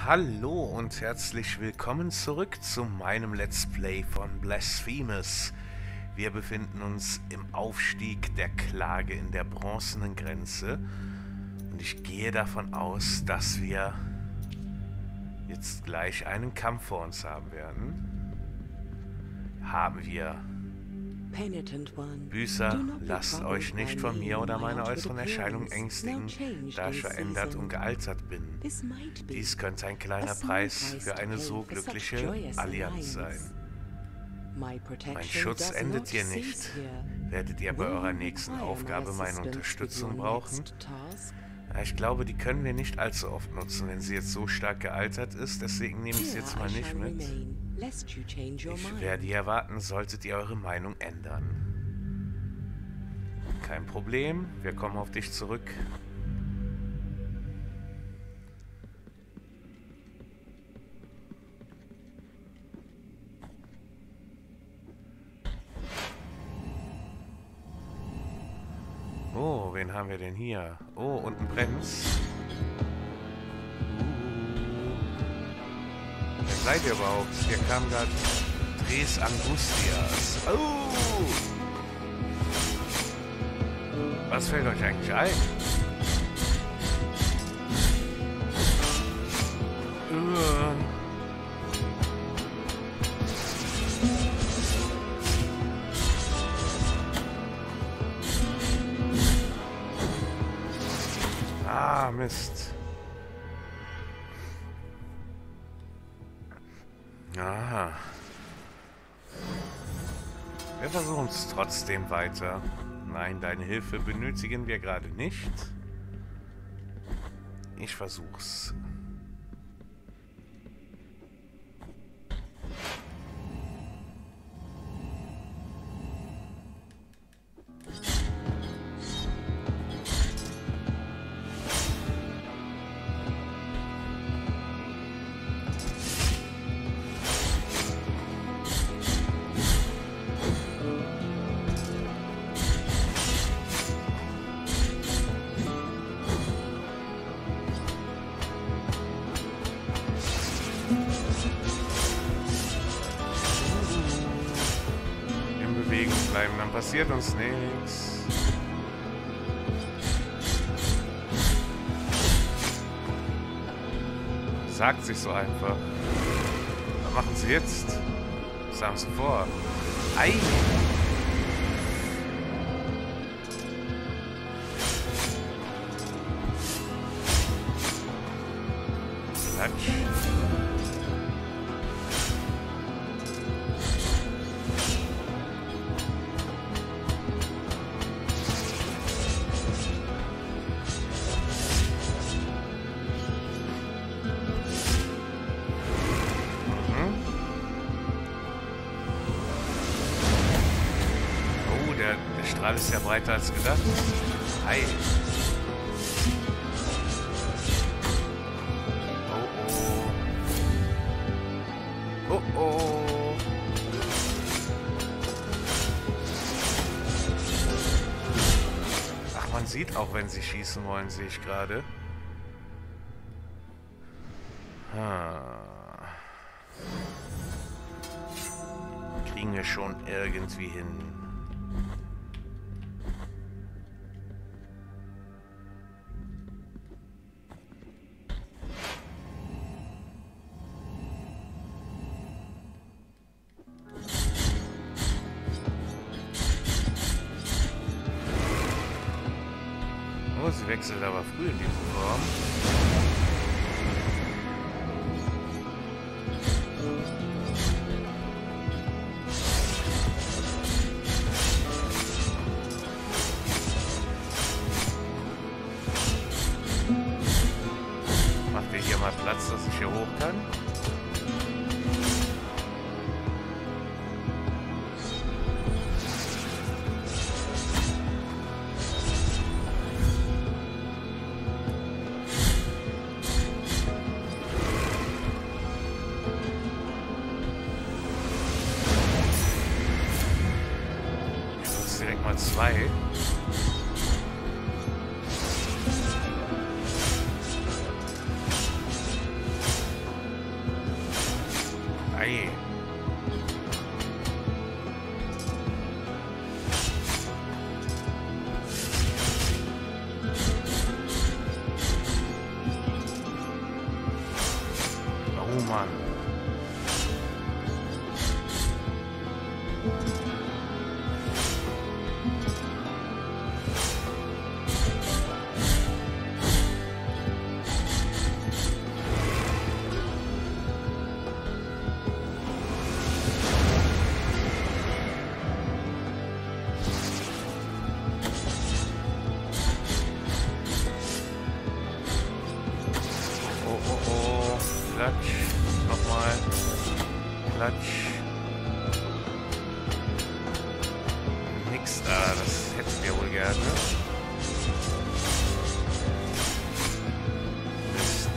Hallo und herzlich willkommen zurück zu meinem Let's Play von Blasphemous. Wir befinden uns im Aufstieg der Klage in der bronzenen Grenze und ich gehe davon aus, dass wir jetzt gleich einen Kampf vor uns haben werden. Haben wir. Büßer, lasst euch nicht von mir oder meiner äußeren Erscheinung ängstigen, da ich verändert und gealtert bin. Dies könnte ein kleiner Preis für eine so glückliche Allianz sein. Mein Schutz endet hier nicht. Werdet ihr bei eurer nächsten Aufgabe meine Unterstützung brauchen? Ja, ich glaube, die können wir nicht allzu oft nutzen, wenn sie jetzt so stark gealtert ist, deswegen nehme ich sie jetzt mal nicht mit. Ich werde hier warten, solltet ihr eure Meinung ändern. Kein Problem, wir kommen auf dich zurück. Oh, wen haben wir denn hier? Oh, unten brennt's. Wer seid ihr überhaupt? Hier kam gerade Tres Angustias. Oh! Was fällt euch eigentlich ein? Ah, Mist. Aha. Wir versuchen es trotzdem weiter. Nein, deine Hilfe benötigen wir gerade nicht. Ich versuch's. Bleiben, dann passiert uns nichts. Sagt sich so einfach. Was machen sie jetzt? Was haben sie vor? Ei! Klatsch. Der Strahl ist ja breiter als gedacht. Hi. Oh oh. Oh oh. Ach, man sieht auch, wenn sie schießen wollen, sehe ich gerade. Kriegen wir schon irgendwie hin. Oh, sie wechselt aber früh in diese Form. Macht ihr hier mal Platz, dass ich hier hoch kann? Direkt mal zwei. Ei. Oh Mann. Klatsch. Nochmal. Klatsch. Nix da, das hätten wir wohl gerne. Mist.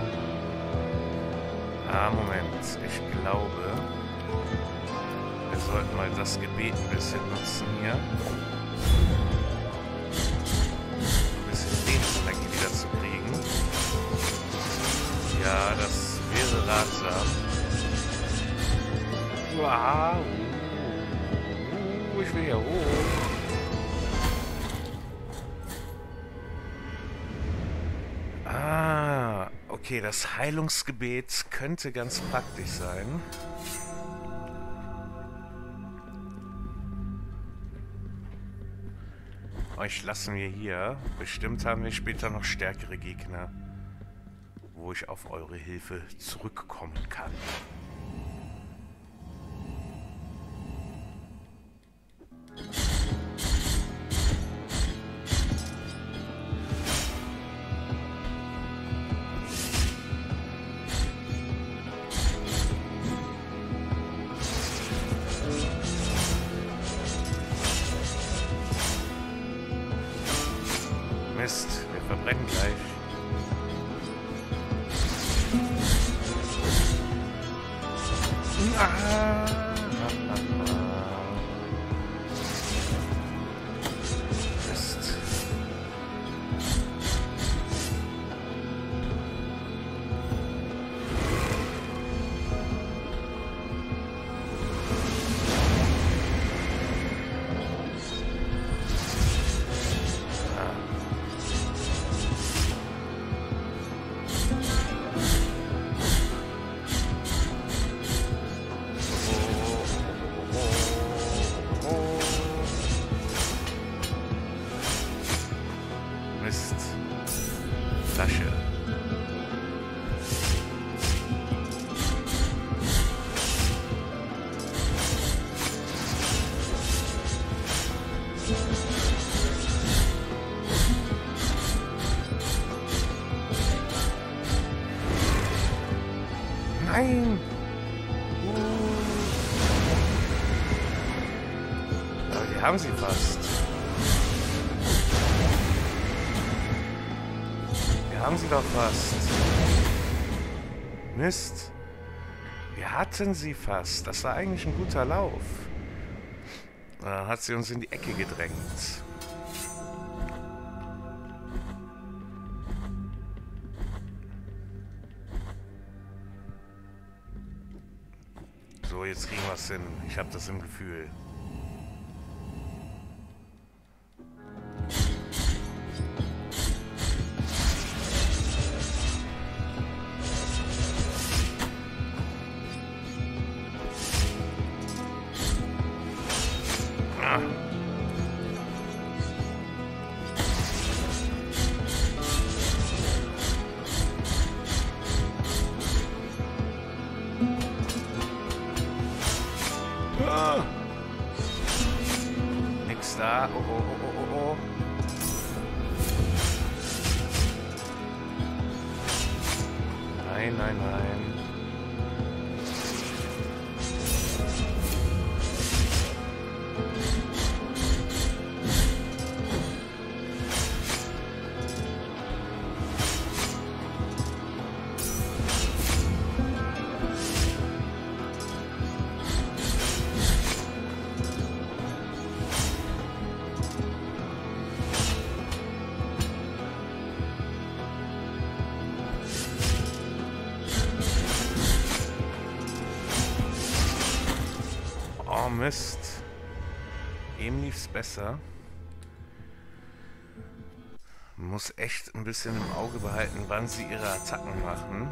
Moment. Ich glaube, wir sollten mal das Gebet ein bisschen nutzen hier. Ein bisschen Lebensenergie wieder zu kriegen. Ja, das wäre ratsam. Wow. Ich will hier hoch. Okay, das Heilungsgebet könnte ganz praktisch sein. Euch lassen wir hier. Bestimmt haben wir später noch stärkere Gegner, wo ich auf eure Hilfe zurückkommen kann. Mist, wir verbrennen gleich. Mist. Mist. Flasche. Nein! Aber die haben sie fast. Haben sie doch fast. Mist. Wir hatten sie fast. Das war eigentlich ein guter Lauf. Dann hat sie uns in die Ecke gedrängt. So, jetzt kriegen wir es hin. Ich habe das im Gefühl. Nix da. Oh, oh, oh, oh, oh. Nein, nein, nein. Mist. Eben lief's besser. Man muss echt ein bisschen im Auge behalten, wann sie ihre Attacken machen.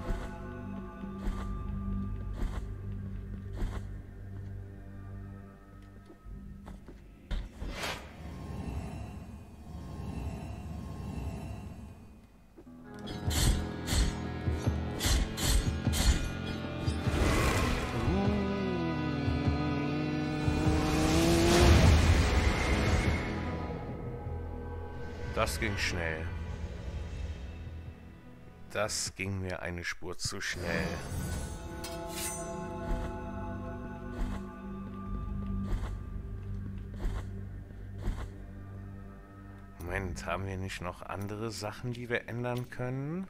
Das ging schnell. Das ging mir eine Spur zu schnell. Moment, haben wir nicht noch andere Sachen, die wir ändern können?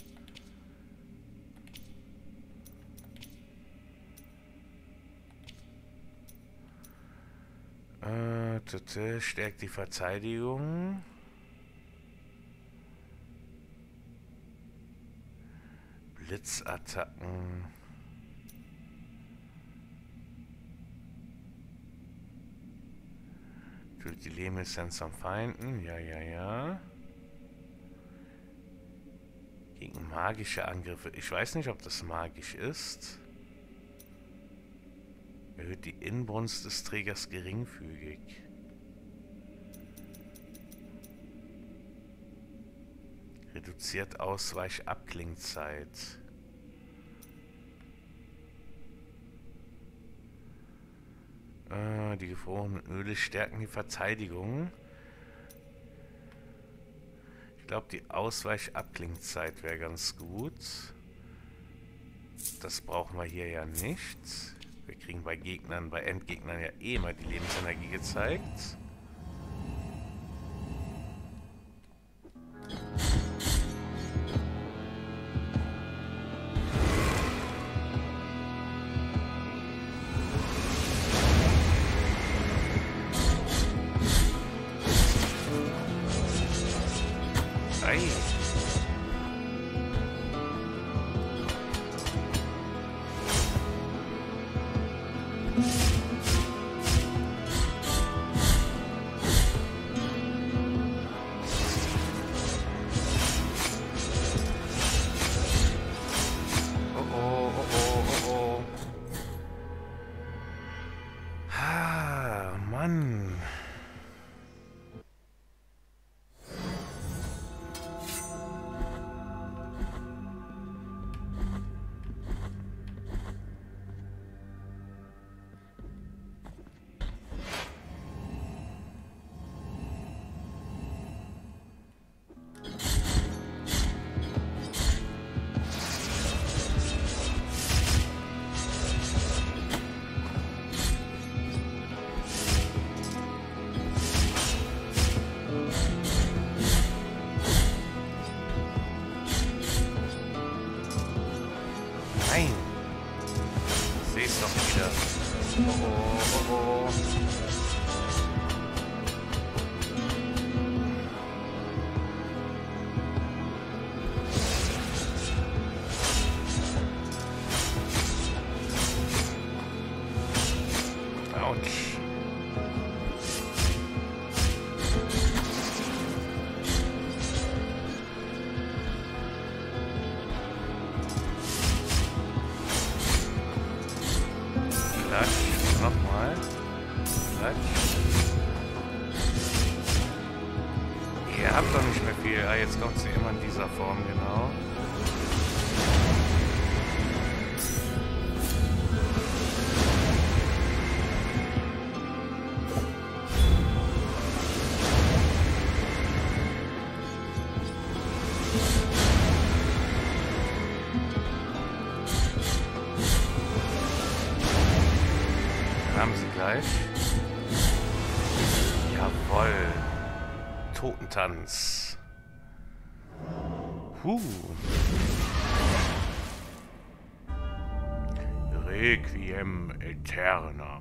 Stärkt die Verteidigung. Blitzattacken. Füllt die Lebensessenz am Feinden. Ja. Gegen magische Angriffe. Ich weiß nicht, ob das magisch ist. Erhöht die Inbrunst des Trägers geringfügig. Reduziert Ausweichabklingzeit. Die gefrorenen Öle stärken die Verteidigung. Ich glaube, die Ausweichabklingzeit wäre ganz gut. Das brauchen wir hier ja nicht. Wir kriegen bei Gegnern, bei Endgegnern ja eh mal die Lebensenergie gezeigt. Nein! Seh's doch wieder. Oh. Autsch. Nochmal. Ihr habt doch nicht mehr viel. Ah, jetzt kommt sie immer in dieser Form, genau. Haben sie gleich. Jawohl. Totentanz. Requiem Aeternam.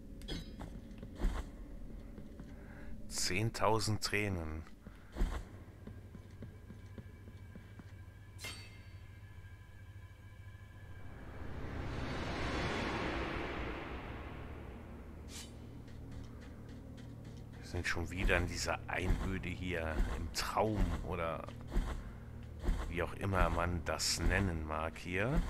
Zehntausend Tränen. sind schon wieder in dieser Einöde hier im Traum oder wie auch immer man das nennen mag hier.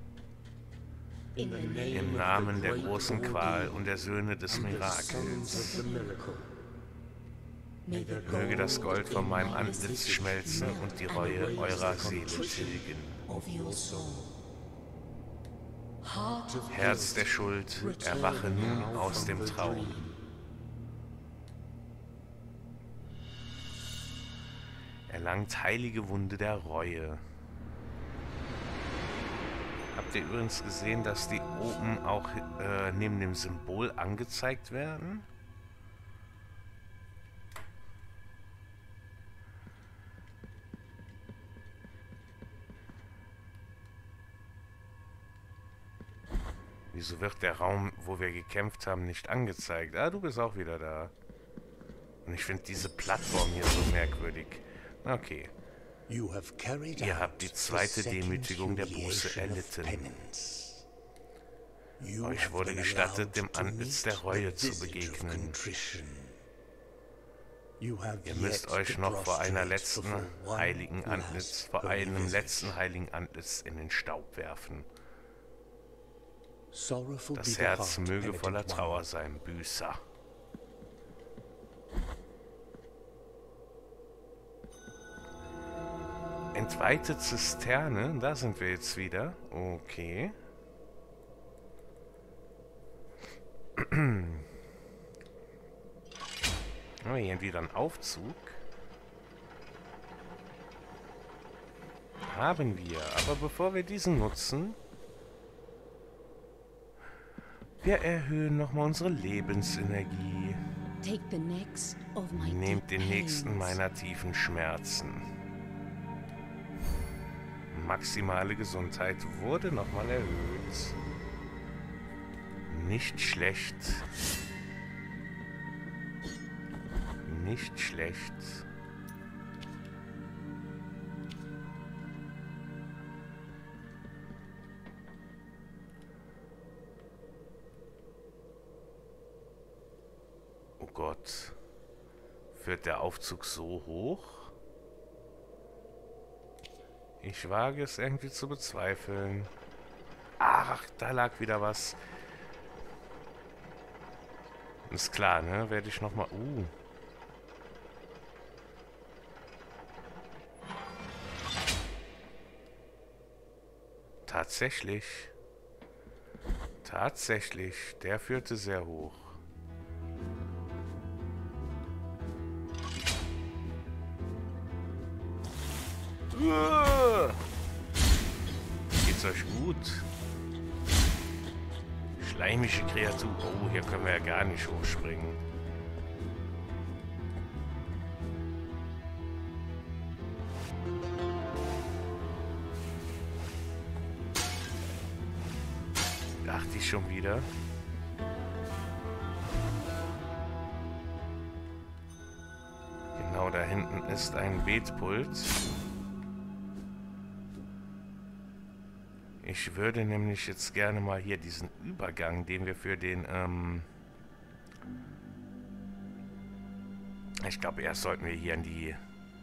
Im Namen der großen Qual und der Söhne des Mirakels. Möge das Gold von meinem Antlitz schmelzen und die Reue eurer Seele tilgen. Herz der Schuld, erwache nun aus dem Traum. Erlangt heilige Wunde der Reue. Habt ihr übrigens gesehen, dass die oben auch neben dem Symbol angezeigt werden? Wieso wird der Raum, wo wir gekämpft haben, nicht angezeigt? Ah, du bist auch wieder da. Und ich finde diese Plattform hier so merkwürdig. Okay. Ihr habt die zweite Demütigung der Buße erlitten. Euch wurde gestattet, dem Antlitz der Reue zu begegnen. Ihr müsst euch noch vor einem letzten heiligen Antlitz in den Staub werfen. Das Herz möge voller Trauer sein, Büßer. Entweihte Zisterne, da sind wir jetzt wieder. Okay. Oh, hier wieder ein Aufzug. Haben wir. Aber bevor wir diesen nutzen, wir erhöhen nochmal unsere Lebensenergie. Nehmt den nächsten meiner tiefen Schmerzen. Maximale Gesundheit wurde nochmal erhöht. Nicht schlecht. Nicht schlecht. Oh Gott. Führt der Aufzug so hoch? Ich wage es irgendwie zu bezweifeln. Ach, da lag wieder was. Ist klar, ne? Werde ich nochmal... Tatsächlich. Tatsächlich. Der führte sehr hoch. Geht's euch gut? Schleimige Kreatur. Oh, hier können wir ja gar nicht hochspringen. Dachte ich schon wieder. Genau da hinten ist ein Betpult. Ich würde nämlich jetzt gerne mal hier diesen Übergang, den wir für den, ich glaube, erst sollten wir hier in die,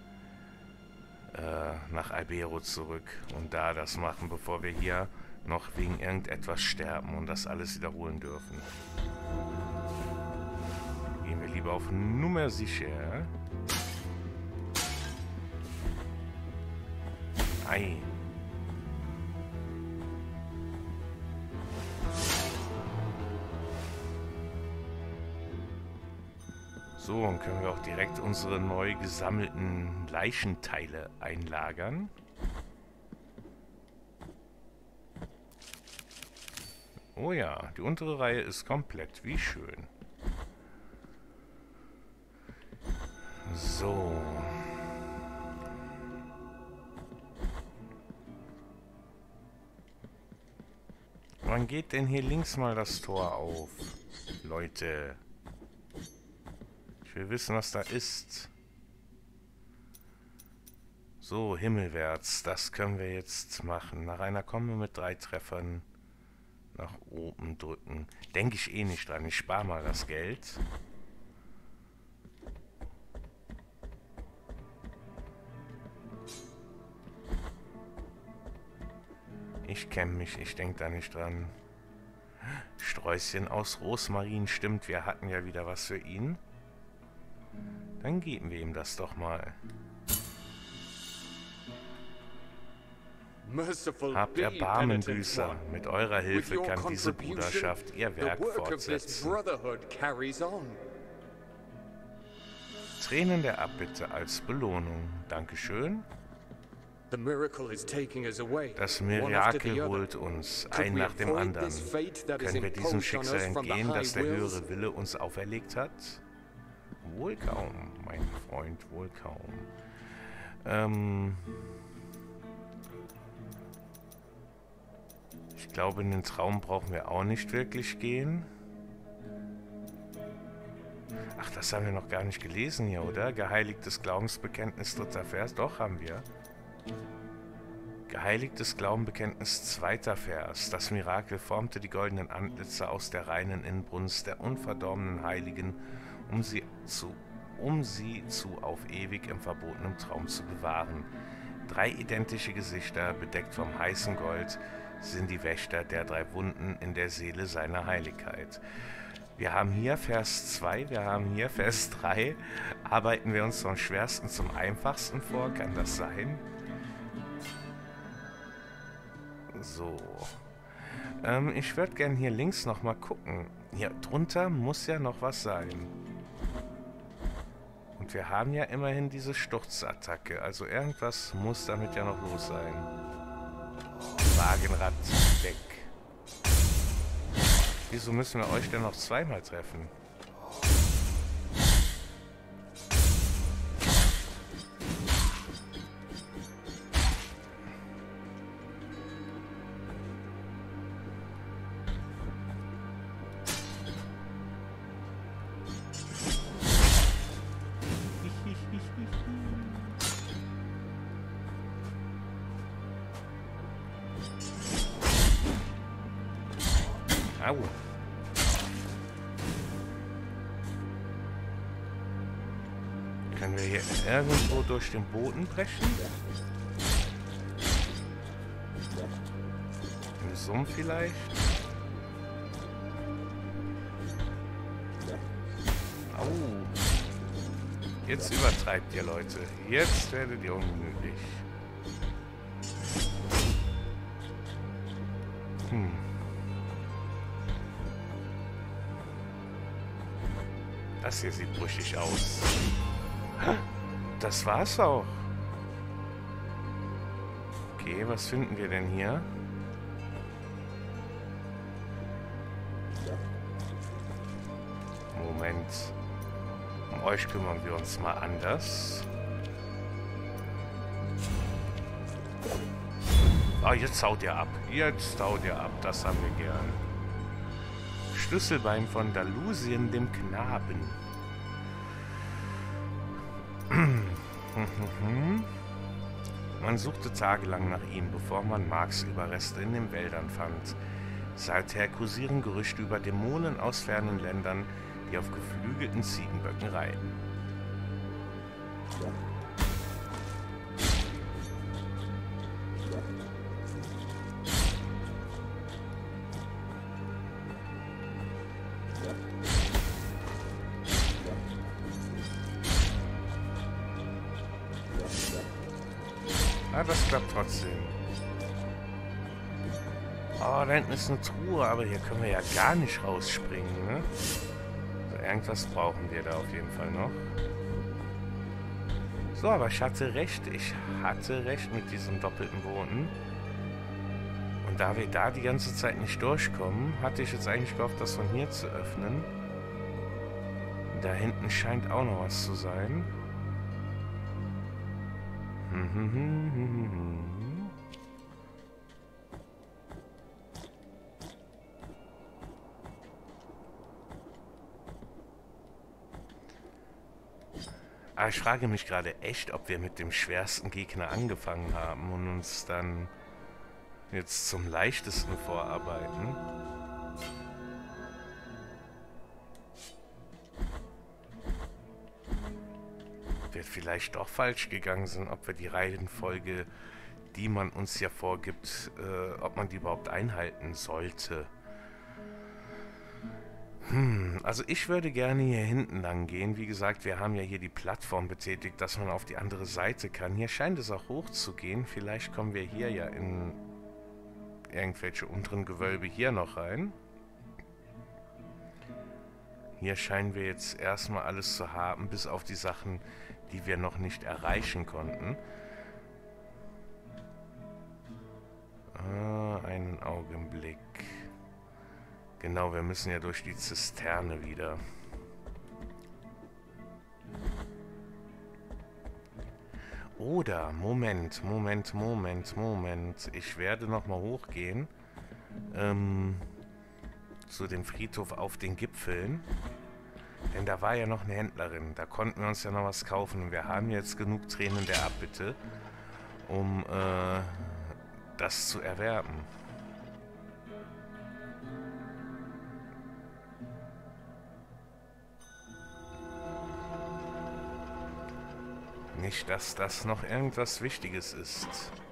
nach Albero zurück und da das machen, bevor wir hier noch wegen irgendetwas sterben und das alles wiederholen dürfen. Gehen wir lieber auf Nummer sicher. Ei. So, und können wir auch direkt unsere neu gesammelten Leichenteile einlagern. Oh ja, die untere Reihe ist komplett. Wie schön. So. Wann geht denn hier links mal das Tor auf? Leute. Ich will wissen, was da ist. So, himmelwärts. Das können wir jetzt machen. Nach einer Kombi mit 3 Treffern nach oben drücken. Denke ich eh nicht dran. Ich spare mal das Geld. Ich kenne mich, ich denke da nicht dran. Sträußchen aus Rosmarin, stimmt, wir hatten ja wieder was für ihn. Dann geben wir ihm das doch mal. Habt Erbarmen, Büßer. Mit eurer Hilfe kann diese Bruderschaft ihr Werk fortsetzen. Tränen der Abbitte als Belohnung. Dankeschön. Das Mirakel holt uns, ein nach dem anderen. Können wir diesem Schicksal entgehen, das der höhere Wille uns auferlegt hat? Wohl kaum, mein Freund, wohl kaum. Ich glaube, in den Traum brauchen wir auch nicht wirklich gehen. Ach, das haben wir noch gar nicht gelesen hier, oder? Geheiligtes Glaubensbekenntnis, 3. Vers. Doch, haben wir. Geheiligtes Glaubenbekenntnis, 2. Vers. Das Mirakel formte die goldenen Antlitze aus der reinen Inbrunst der unverdorbenen Heiligen, um sie zu auf ewig im verbotenen Traum zu bewahren. 3 identische Gesichter, bedeckt vom heißen Gold, sind die Wächter der 3 Wunden in der Seele seiner Heiligkeit. Wir haben hier Vers 2, wir haben hier Vers 3. Arbeiten wir uns vom Schwersten zum Einfachsten vor? Kann das sein? So. Ich würde gerne hier links nochmal gucken. Hier drunter muss ja noch was sein. Und wir haben ja immerhin diese Sturzattacke. Also irgendwas muss damit ja noch los sein. Wagenrad weg. Wieso müssen wir euch denn noch zweimal treffen? Au. Können wir hier irgendwo durch den Boden brechen? Im Sumpf vielleicht? Au. Jetzt übertreibt ihr, Leute. Jetzt werdet ihr ungemütlich. Das hier sieht brüchig aus. Das war's auch. Okay, was finden wir denn hier? Moment. Um euch kümmern wir uns mal anders. Ah, jetzt haut ihr ab. Jetzt haut ihr ab. Das haben wir gern. Schlüsselbein von Dalusien, dem Knaben. Man suchte tagelang nach ihm, bevor man Marks Überreste in den Wäldern fand. Seither kursieren Gerüchte über Dämonen aus fernen Ländern, die auf geflügelten Ziegenböcken reiten. Ah, das klappt trotzdem. Oh, da hinten ist eine Truhe, aber hier können wir ja gar nicht rausspringen, ne? Also irgendwas brauchen wir da auf jeden Fall noch. So, aber ich hatte recht mit diesem doppelten Boden. Und da wir da die ganze Zeit nicht durchkommen, hatte ich jetzt eigentlich gehofft, das von hier zu öffnen. Da hinten scheint auch noch was zu sein. Aber ich frage mich gerade echt, ob wir mit dem schwersten Gegner angefangen haben und uns dann jetzt zum leichtesten vorarbeiten. Wird vielleicht doch falsch gegangen sind, ob wir die Reihenfolge die man uns ja vorgibt, ob man die überhaupt einhalten sollte. Also ich würde gerne hier hinten lang gehen. Wie gesagt, wir haben ja hier die Plattform betätigt, dass man auf die andere Seite kann. Hier scheint es auch hoch zu gehen. Vielleicht kommen wir hier ja in irgendwelche unteren Gewölbe hier noch rein. Hier scheinen wir jetzt erstmal alles zu haben, bis auf die Sachen, die wir noch nicht erreichen konnten. Einen Augenblick. Genau, wir müssen ja durch die Zisterne wieder. Oder, Moment. Ich werde nochmal hochgehen. Zu dem Friedhof auf den Gipfeln. Denn da war ja noch eine Händlerin. Da konnten wir uns ja noch was kaufen. Und wir haben jetzt genug Tränen der Abbitte, um das zu erwerben. Nicht, dass das noch irgendwas Wichtiges ist.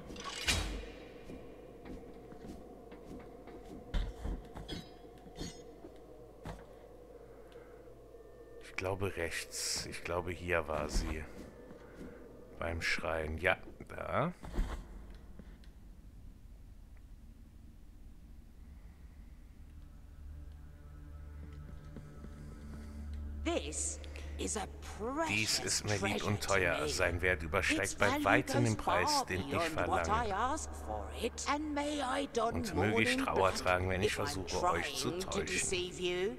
Ich glaube rechts. Ich glaube, hier war sie. Beim Schrein. Ja, da. Dies ist mir lieb und teuer. Sein Wert übersteigt bei weitem den Preis, den ich verlange. Und möge ich Trauer tragen, wenn ich versuche, euch zu täuschen.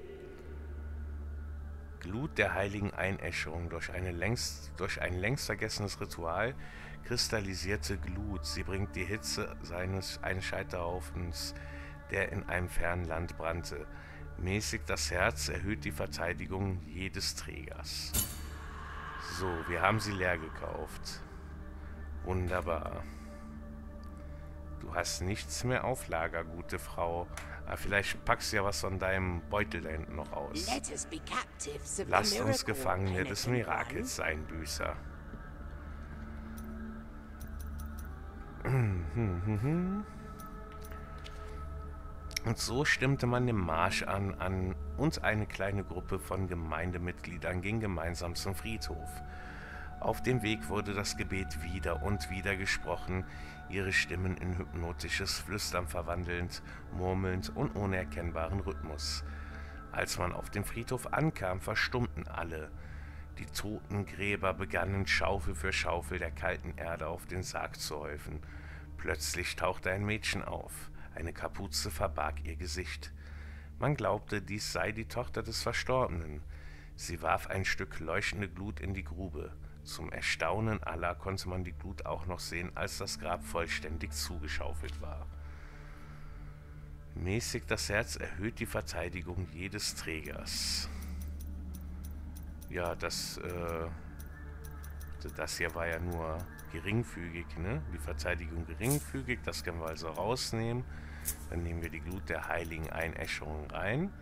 Glut der heiligen Einäscherung. Durch ein längst vergessenes Ritual kristallisierte Glut. Sie bringt die Hitze eines Scheiterhaufens, der in einem fernen Land brannte. Mäßigt das Herz, erhöht die Verteidigung jedes Trägers. So, wir haben sie leer gekauft. Wunderbar. Du hast nichts mehr auf Lager, gute Frau. Aber vielleicht packst du ja was von deinem Beutel da hinten noch aus. Lasst uns Gefangene des Mirakels sein, Büßer. Und so stimmte man den Marsch an und eine kleine Gruppe von Gemeindemitgliedern ging gemeinsam zum Friedhof. Auf dem Weg wurde das Gebet wieder und wieder gesprochen, ihre Stimmen in hypnotisches Flüstern verwandelnd, murmelnd und ohne erkennbaren Rhythmus. Als man auf dem Friedhof ankam, verstummten alle. Die Totengräber begannen Schaufel für Schaufel der kalten Erde auf den Sarg zu häufen. Plötzlich tauchte ein Mädchen auf. Eine Kapuze verbarg ihr Gesicht. Man glaubte, dies sei die Tochter des Verstorbenen. Sie warf ein Stück leuchtende Glut in die Grube. Zum Erstaunen aller konnte man die Glut auch noch sehen, als das Grab vollständig zugeschaufelt war. Mäßig das Herz erhöht die Verteidigung jedes Trägers. Ja, das hier war ja nur geringfügig, ne? Die Verteidigung geringfügig, das können wir also rausnehmen. Dann nehmen wir die Glut der heiligen Einäscherung rein.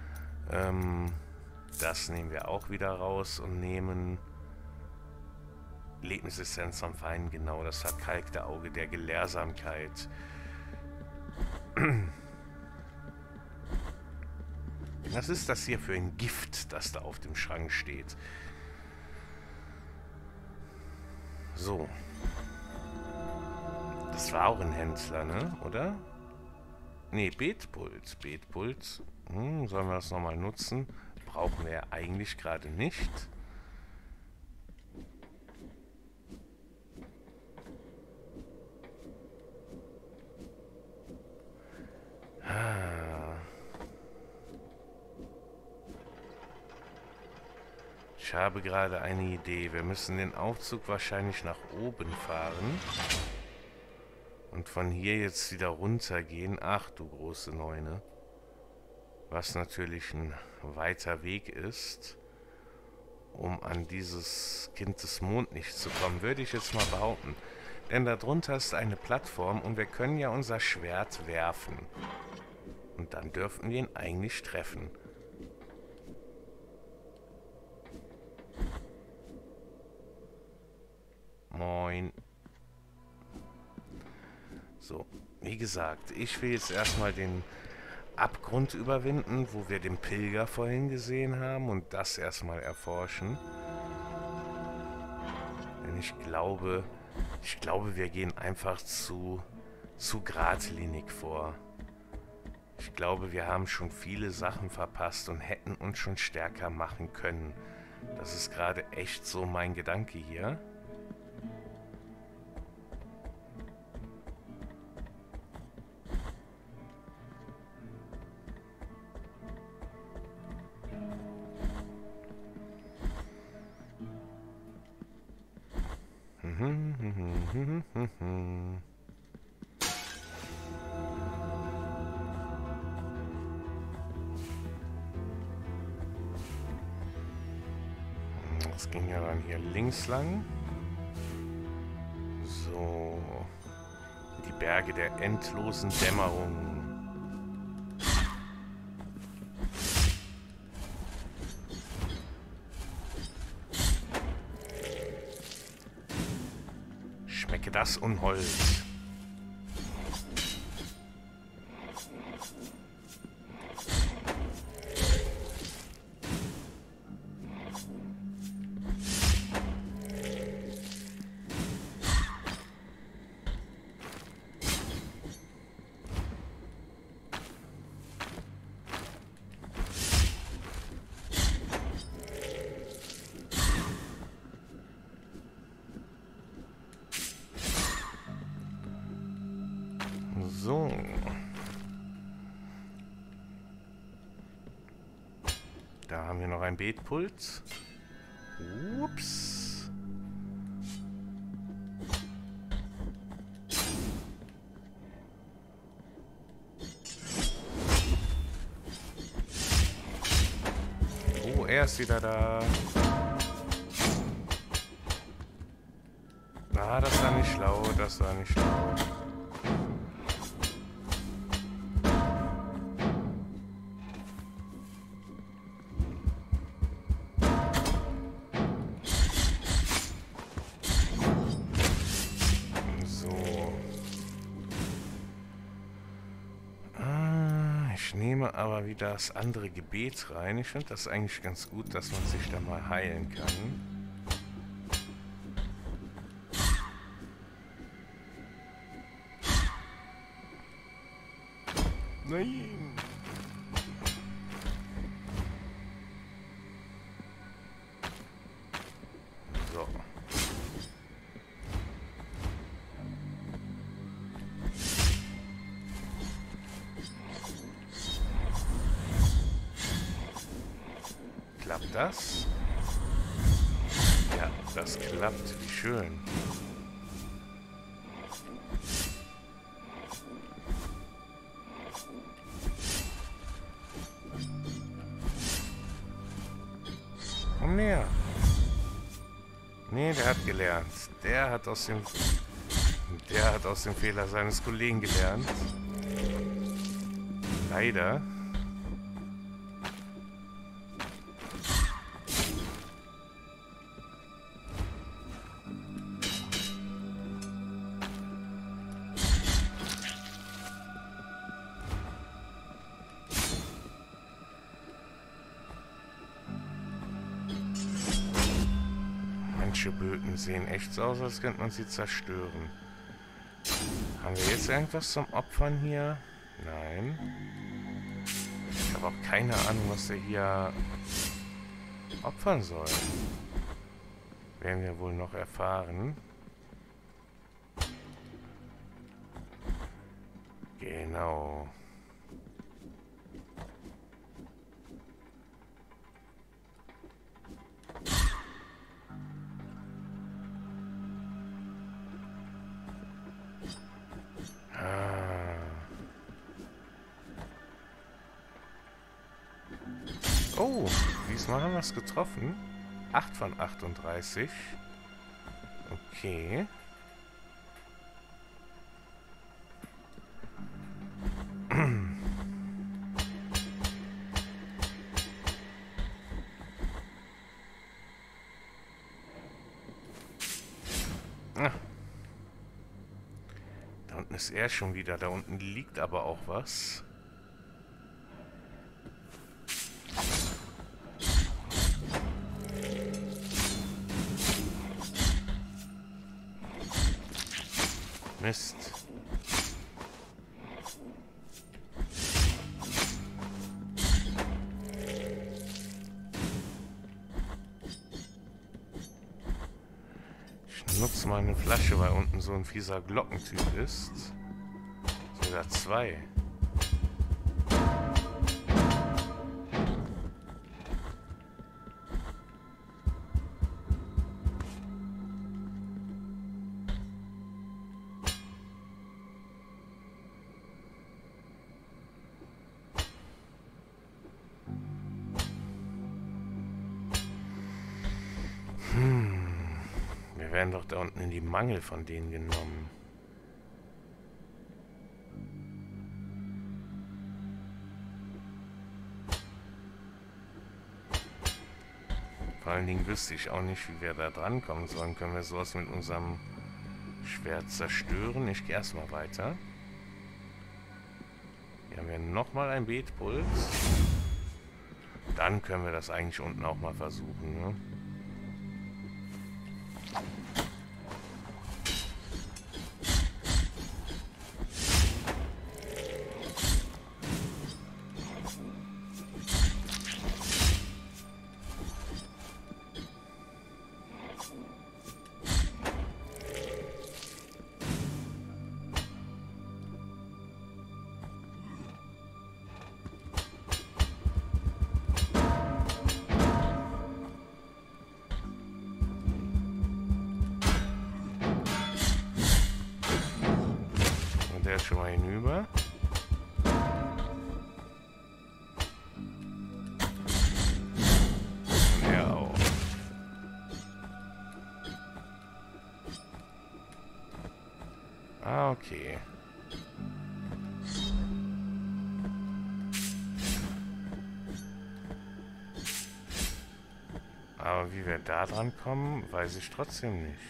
Das nehmen wir auch wieder raus und nehmen Lebensessenz am Feind, genau, das verkalkte Auge der Gelehrsamkeit. Was ist das hier für ein Gift, das da auf dem Schrank steht? So. Das war auch ein Händler, ne? Oder? Ne, Betpult. Betpult. Sollen wir das nochmal nutzen? Brauchen wir ja eigentlich gerade nicht. Ich habe gerade eine Idee. Wir müssen den Aufzug wahrscheinlich nach oben fahren. Und von hier jetzt wieder runtergehen. Ach du große Neune. Was natürlich ein weiter Weg ist, um an dieses Kind des Mond nicht zu kommen, würde ich jetzt mal behaupten. Denn darunter ist eine Plattform und wir können ja unser Schwert werfen. Und dann dürften wir ihn eigentlich treffen. Moin. Wie gesagt, ich will jetzt erstmal den Abgrund überwinden, wo wir den Pilger vorhin gesehen haben und das erstmal erforschen. Denn ich glaube, wir gehen einfach zu geradlinig vor. Ich glaube, wir haben schon viele Sachen verpasst und hätten uns schon stärker machen können. Das ist gerade echt so mein Gedanke hier. Das ging ja dann hier links lang. So. Die Berge der endlosen Dämmerung. Schmecke das Unholz. So. Da haben wir noch ein Betpult. Ups. Oh, er ist wieder da. Ah, das war nicht schlau, das war nicht schlau. Ich nehme aber wieder das andere Gebet rein. Ich finde das eigentlich ganz gut, dass man sich da mal heilen kann. Nein! So. Klappt das? Ja, das klappt. Wie schön. Komm näher. Nee, der hat gelernt. Der hat aus dem Fehler seines Kollegen gelernt. Leider. Manche Böten sehen echt so aus, als könnte man sie zerstören. Haben wir jetzt irgendwas zum Opfern hier? Nein. Ich habe auch keine Ahnung, was der hier opfern soll. Werden wir wohl noch erfahren. Genau. Oh, diesmal haben wir es getroffen. 8 von 38. Okay. unten ist er schon wieder. Da unten liegt aber auch was. Mist. Ich nutze mal eine Flasche, weil unten so ein fieser Glockentyp ist. Sogar zwei. Wir werden doch da unten in die Mangel von denen genommen. Vor allen Dingen wüsste ich auch nicht, wie wir da dran kommen sollen. Können wir sowas mit unserem Schwert zerstören? Ich gehe erstmal weiter. Hier haben wir nochmal ein Betpuls. Dann können wir das eigentlich unten auch mal versuchen, ne? Der ist schon mal hinüber. Und er auch. Ah, okay. Aber wie wir da dran kommen, weiß ich trotzdem nicht.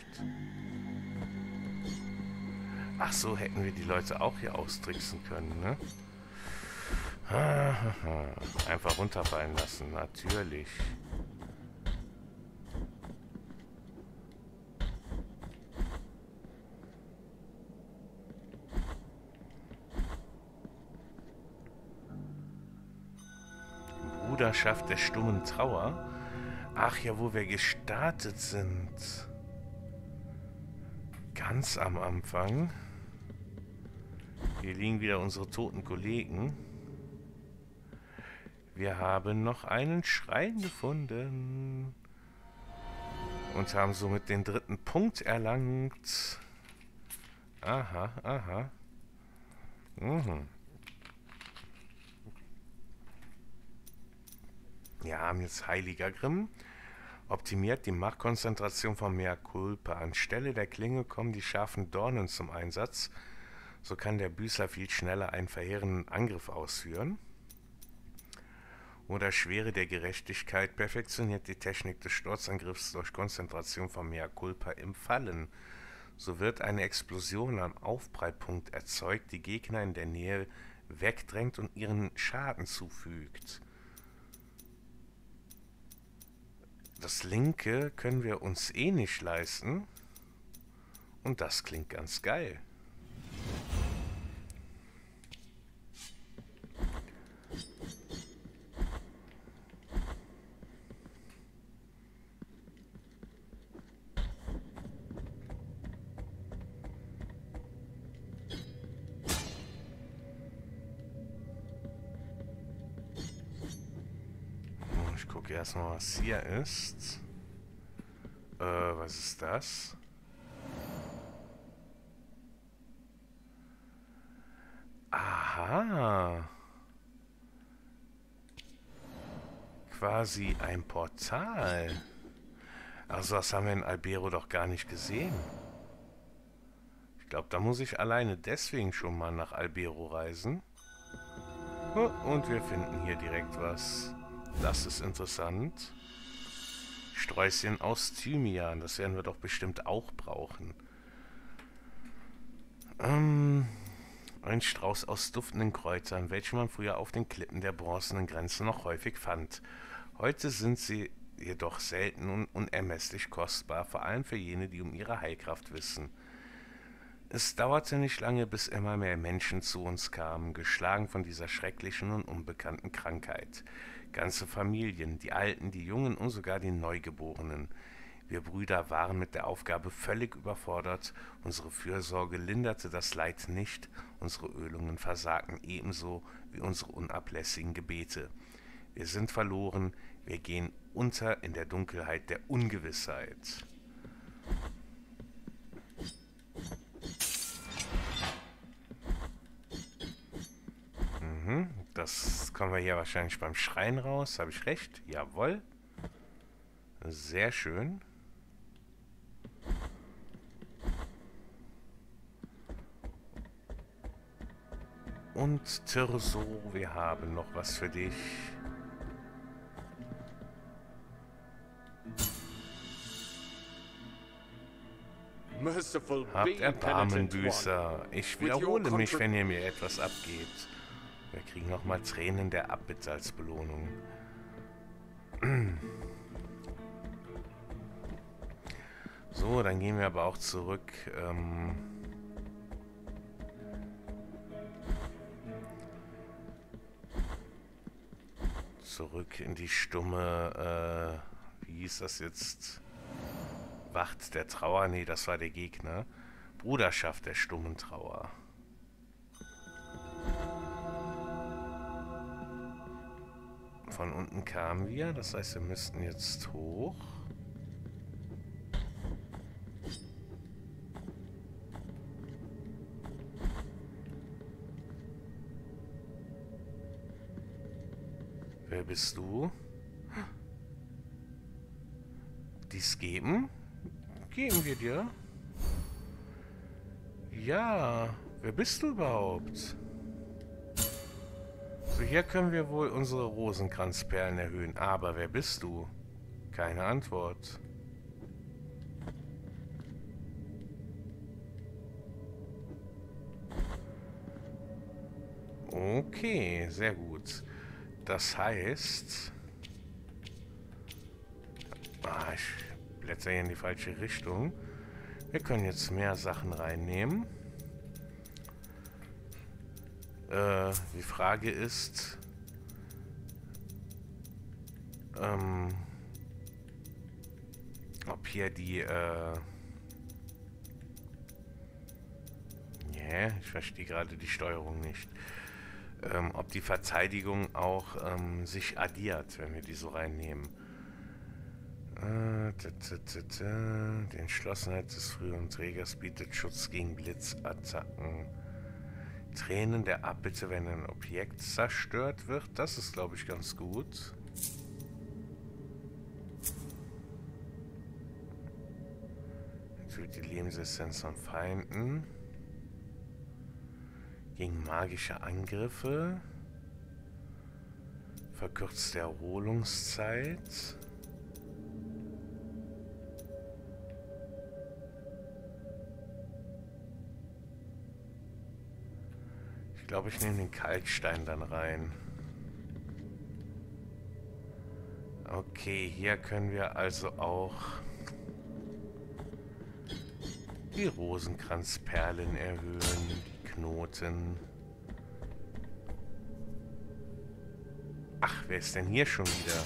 Ach so, hätten wir die Leute auch hier austricksen können, ne? Einfach runterfallen lassen, natürlich. Bruderschaft der stummen Trauer. Ach ja, wo wir gestartet sind. Ganz am Anfang. Hier liegen wieder unsere toten Kollegen. Wir haben noch einen Schrein gefunden. Und haben somit den 3. Punkt erlangt. Aha, aha. Mhm. Wir haben jetzt Heiliger Grimm. Optimiert die Machtkonzentration von Mea Culpa. Anstelle der Klinge kommen die scharfen Dornen zum Einsatz. So kann der Büßer viel schneller einen verheerenden Angriff ausführen. Oder Schwere der Gerechtigkeit perfektioniert die Technik des Sturzangriffs durch Konzentration von Mea Culpa im Fallen. So wird eine Explosion am Aufprallpunkt erzeugt, die Gegner in der Nähe wegdrängt und ihren Schaden zufügt. Das linke können wir uns eh nicht leisten. Und das klingt ganz geil. Ich gucke erstmal, was hier ist. Was ist das? Aha. Quasi ein Portal. Also das haben wir in Albero doch gar nicht gesehen. Ich glaube, da muss ich alleine deswegen schon mal nach Albero reisen. Oh, und wir finden hier direkt was. Das ist interessant. Sträußchen aus Thymian. Das werden wir doch bestimmt auch brauchen. Ein Strauß aus duftenden Kräutern, welche man früher auf den Klippen der bronzenen Grenze noch häufig fand. Heute sind sie jedoch selten und unermesslich kostbar, vor allem für jene, die um ihre Heilkraft wissen. Es dauerte nicht lange, bis immer mehr Menschen zu uns kamen, geschlagen von dieser schrecklichen und unbekannten Krankheit. Ganze Familien, die Alten, die Jungen und sogar die Neugeborenen. Wir Brüder waren mit der Aufgabe völlig überfordert, unsere Fürsorge linderte das Leid nicht, unsere Ölungen versagten ebenso wie unsere unablässigen Gebete. Wir sind verloren, wir gehen unter in der Dunkelheit der Ungewissheit. Das kommen wir hier wahrscheinlich beim Schrein raus. Habe ich recht? Jawohl. Sehr schön. Und Tirso, wir haben noch was für dich. Habt Erbarmen, Büßer. Ich wiederhole mich, wenn ihr mir etwas abgebt. Wir kriegen nochmal Tränen der Abbitte als Belohnung. So, dann gehen wir aber auch zurück. Zurück in die stumme, wie hieß das jetzt? Wacht der Trauer? Nee, das war der Gegner. Bruderschaft der stummen Trauer. Von unten kamen wir, das heißt, wir müssten jetzt hoch. Wer bist du? Dies geben? Geben wir dir? Ja, wer bist du überhaupt? So, hier können wir wohl unsere Rosenkranzperlen erhöhen. Aber wer bist du? Keine Antwort. Okay, sehr gut. Das heißt... ich blätter hier in die falsche Richtung. Wir können jetzt mehr Sachen reinnehmen. Die Frage ist... ob hier die... ich verstehe gerade die Steuerung nicht. Ob die Verteidigung auch sich addiert, wenn wir die so reinnehmen. Die Entschlossenheit des früheren Trägers bietet Schutz gegen Blitzattacken. Tränen der Abbitte, wenn ein Objekt zerstört wird. Das ist, glaube ich, ganz gut. Enthüllt die Lebensessenz von Feinden. Gegen magische Angriffe. Verkürzt der Erholungszeit. Ich glaube, ich nehme den Kalkstein dann rein. Okay, hier können wir also auch die Rosenkranzperlen erhöhen, die Knoten. Ach, wer ist denn hier schon wieder?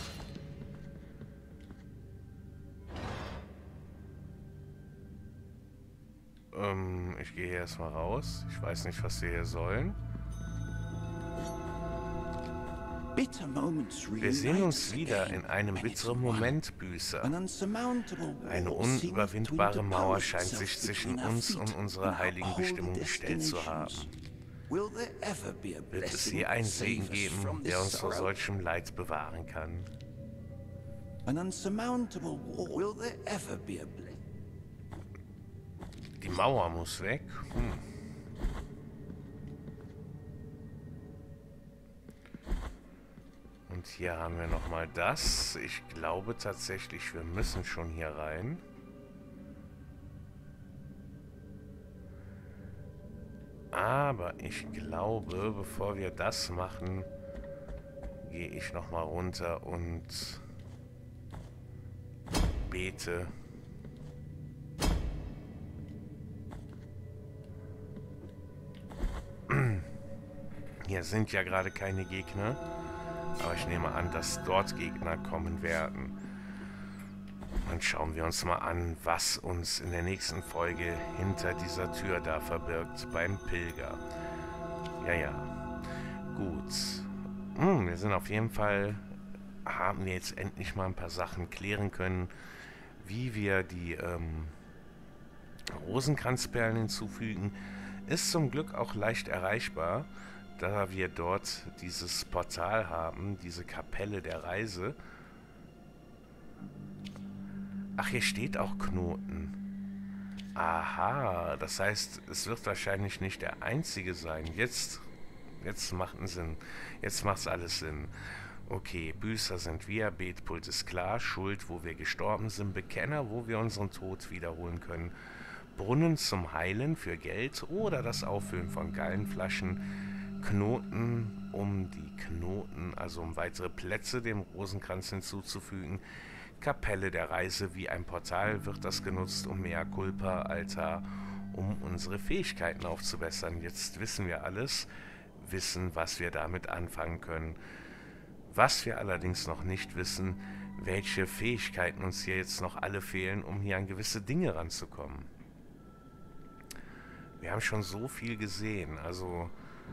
Ich gehe hier erstmal raus. Ich weiß nicht, was wir hier sollen. Wir sehen uns wieder in einem bitteren Moment, Büßer. Eine unüberwindbare Mauer scheint sich zwischen uns und unserer heiligen Bestimmung gestellt zu haben. Wird es je einen Segen geben, der uns vor solchem Leid bewahren kann? Die Mauer muss weg. Und hier haben wir nochmal das. Ich glaube tatsächlich, wir müssen schon hier rein. Aber ich glaube, bevor wir das machen, gehe ich nochmal runter und bete. Hier sind ja gerade keine Gegner, aber ich nehme an, dass dort Gegner kommen werden. Dann schauen wir uns mal an, was uns in der nächsten Folge hinter dieser Tür da verbirgt beim Pilger. Ja. Gut. Wir sind auf jeden Fall, haben wir jetzt endlich mal ein paar Sachen klären können, wie wir die Rosenkranzperlen hinzufügen. Ist zum Glück auch leicht erreichbar, da wir dort dieses Portal haben, diese Kapelle der Reise. Ach, hier steht auch Knoten. Aha, das heißt, es wird wahrscheinlich nicht der einzige sein. Jetzt macht es Sinn. Jetzt macht es alles Sinn. Okay, Büßer sind wir, Betpult ist klar, Schuld, wo wir gestorben sind, Bekenner, wo wir unseren Tod wiederholen können, Brunnen zum Heilen für Geld oder das Auffüllen von Gallenflaschen, Knoten, um die Knoten, also um weitere Plätze dem Rosenkranz hinzuzufügen, Kapelle der Reise, wie ein Portal wird das genutzt, um Mea Culpa, Altar, um unsere Fähigkeiten aufzubessern. Jetzt wissen wir alles, wissen, was wir damit anfangen können. Was wir allerdings noch nicht wissen, welche Fähigkeiten uns hier jetzt noch alle fehlen, um hier an gewisse Dinge ranzukommen. Wir haben schon so viel gesehen, also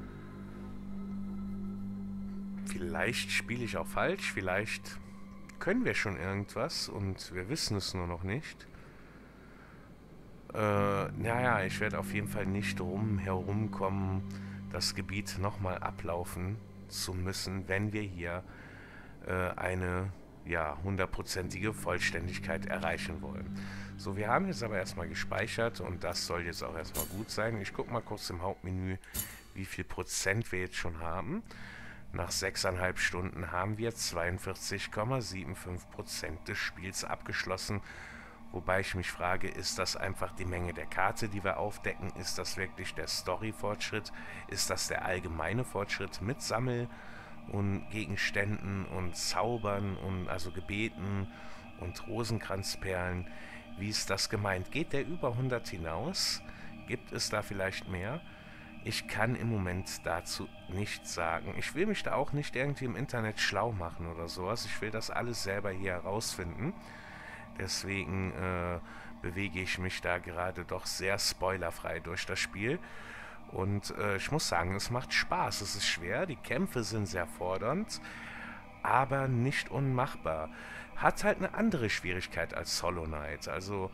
vielleicht spiele ich auch falsch, vielleicht können wir schon irgendwas und wir wissen es nur noch nicht. Naja, ich werde auf jeden Fall nicht herumkommen, das Gebiet nochmal ablaufen zu müssen, wenn wir hier eine hundertprozentige Vollständigkeit erreichen wollen. So, wir haben jetzt aber erstmal gespeichert und das soll jetzt auch erstmal gut sein. Ich gucke mal kurz im Hauptmenü, wie viel Prozent wir jetzt schon haben. Nach 6,5 Stunden haben wir 42,75% des Spiels abgeschlossen. Wobei ich mich frage, ist das einfach die Menge der Karte, die wir aufdecken? Ist das wirklich der Story-Fortschritt? Ist das der allgemeine Fortschritt mit Sammel- und Gegenständen und Zaubern und also Gebeten und Rosenkranzperlen? Wie ist das gemeint? Geht der über 100 hinaus? Gibt es da vielleicht mehr? Ich kann im Moment dazu nichts sagen. Ich will mich da auch nicht irgendwie im Internet schlau machen oder sowas. Ich will das alles selber hier herausfinden. Deswegen bewege ich mich da gerade doch sehr spoilerfrei durch das Spiel. Und ich muss sagen, es macht Spaß. Es ist schwer, die Kämpfe sind sehr fordernd, aber nicht unmachbar. Hat halt eine andere Schwierigkeit als Hollow Knight. Also,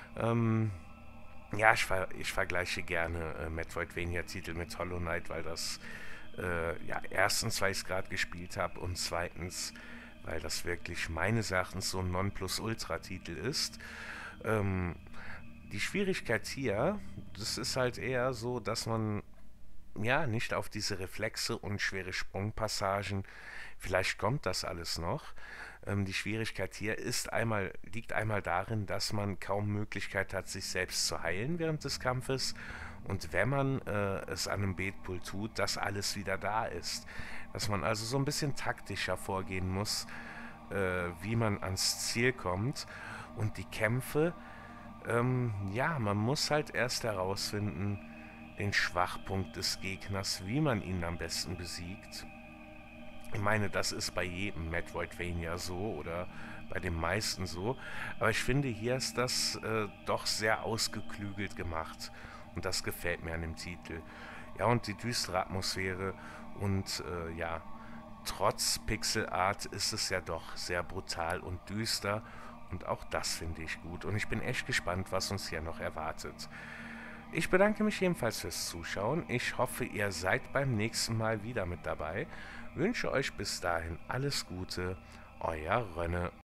ja, ich vergleiche gerne Metroidvania-Titel mit Hollow Knight, weil das, erstens, weil ich es gerade gespielt habe und zweitens, weil das wirklich meines Erachtens so ein Nonplusultra-Titel ist. Die Schwierigkeit hier, das ist halt eher so, dass man ja nicht auf diese Reflexe und schwere Sprungpassagen, vielleicht kommt das alles noch. Die Schwierigkeit hier liegt einmal darin, dass man kaum Möglichkeit hat, sich selbst zu heilen während des Kampfes. Und wenn man es an einem Betpult tut, dass alles wieder da ist. Dass man also so ein bisschen taktischer vorgehen muss, wie man ans Ziel kommt. Und die Kämpfe, man muss halt erst herausfinden, den Schwachpunkt des Gegners, wie man ihn am besten besiegt. Ich meine, das ist bei jedem Metroidvania so oder bei den meisten so, aber ich finde, hier ist das doch sehr ausgeklügelt gemacht und das gefällt mir an dem Titel. Ja, und die düstere Atmosphäre und trotz Pixelart ist es ja doch sehr brutal und düster und auch das finde ich gut und ich bin echt gespannt, was uns hier noch erwartet. Ich bedanke mich ebenfalls fürs Zuschauen. Ich hoffe, ihr seid beim nächsten Mal wieder mit dabei. Wünsche euch bis dahin alles Gute. Euer Rönne.